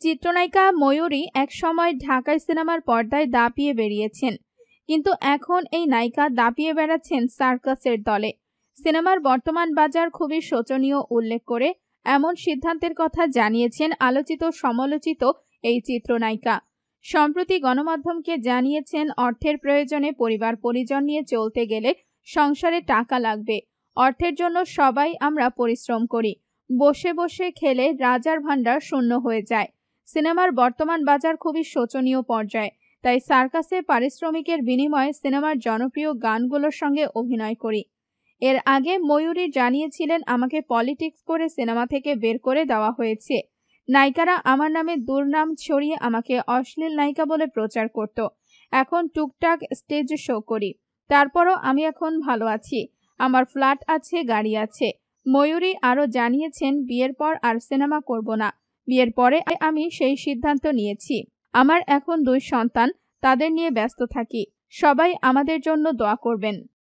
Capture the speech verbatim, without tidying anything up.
চিত্রনায়িকা ময়ূরী একসময় ঢাকাই সিনেমার পর্দায় দাপিয়ে বেরিয়েছেন, কিন্তু এখন এই নায়িকা দাপিয়ে বেড়াচ্ছেন সার্কাসের দলে। সিনেমার বর্তমান বাজার খুবই শোচনীয় উল্লেখ করে এমন সিদ্ধান্তের কথা জানিয়েছেন আলোচিত সমালোচিত এই চিত্রনায়িকা। সম্প্রতি গণমাধ্যমকে জানিয়েছেন, অর্থের প্রয়োজনে পরিবার পরিজন নিয়ে চলতে গেলে সংসারে টাকা লাগবে। অর্থের জন্য সবাই আমরা পরিশ্রম করি, বসে বসে খেলে রাজার ভাণ্ডার শূন্য হয়ে যায়। সিনেমার বর্তমান বাজার খুবই শোচনীয় পর্যায়ে, তাই সার্কাসে পারিশ্রমিকের বিনিময়ে সিনেমার জনপ্রিয় গানগুলোর সঙ্গে অভিনয় করি। এর আগে ময়ূরী জানিয়েছিলেন, আমাকে পলিটিক্স করে সিনেমা থেকে বের করে দেওয়া হয়েছে। নায়িকারা আমার নামে দুর্নাম ছড়িয়ে আমাকে অশ্লীল নায়িকা বলে প্রচার করত। এখন টুকটাক স্টেজ শো করি, তারপরও আমি এখন ভালো আছি। আমার ফ্ল্যাট আছে, গাড়ি আছে। ময়ূরী আরও জানিয়েছেন, বিয়ের পর আর সিনেমা করব না। বিয়ের পরে আমি সেই সিদ্ধান্ত নিয়েছি। আমার এখন দুই সন্তান, তাদের নিয়ে ব্যস্ত থাকি। সবাই আমাদের জন্য দোয়া করবেন।